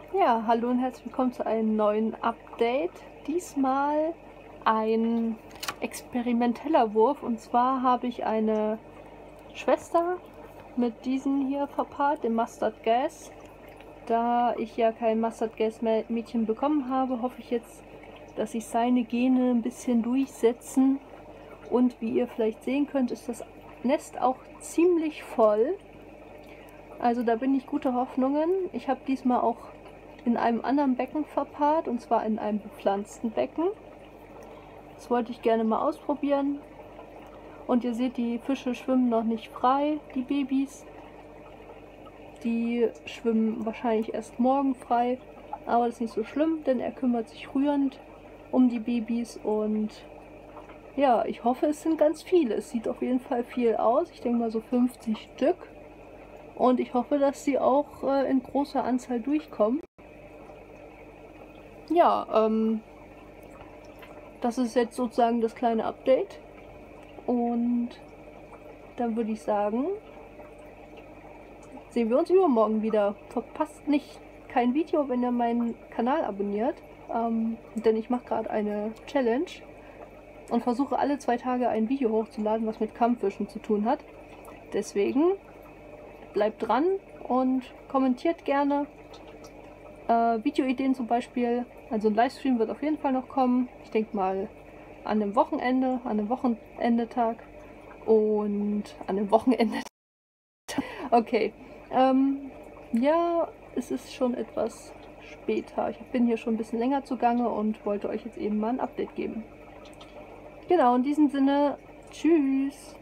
Ja, hallo und herzlich willkommen zu einem neuen Update. Diesmal ein experimenteller Wurf, und zwar habe ich eine Schwester mit diesen hier verpaart, dem Mustard Gas. Da ich ja kein Mustard Gas Mädchen bekommen habe, hoffe ich jetzt, dass sich seine Gene ein bisschen durchsetzen. Und wie ihr vielleicht sehen könnt, ist das Nest auch ziemlich voll. Also da bin ich guter Hoffnungen. Ich habe diesmal auch in einem anderen Becken verpaart, und zwar in einem bepflanzten Becken. Das wollte ich gerne mal ausprobieren. Und ihr seht, die Fische schwimmen noch nicht frei, die Babys. Die schwimmen wahrscheinlich erst morgen frei, aber das ist nicht so schlimm, denn er kümmert sich rührend um die Babys. Und ja, ich hoffe, es sind ganz viele. Es sieht auf jeden Fall viel aus. Ich denke mal so 50 Stück. Und ich hoffe, dass sie auch in großer Anzahl durchkommen. Ja, das ist jetzt sozusagen das kleine Update. Und dann würde ich sagen, sehen wir uns übermorgen wieder. Verpasst nicht kein Video, wenn ihr meinen Kanal abonniert. Denn ich mache gerade eine Challenge und versuche alle 2 Tage ein Video hochzuladen, was mit Kampffischen zu tun hat. Deswegen bleibt dran und kommentiert gerne. Videoideen zum Beispiel, also ein Livestream wird auf jeden Fall noch kommen. Ich denke mal an einem Wochenende, an einem Wochenendetag und an einem Wochenende. Okay, ja, es ist schon etwas später. Ich bin hier schon ein bisschen länger zugange und wollte euch jetzt eben mal ein Update geben. Genau, in diesem Sinne, tschüss!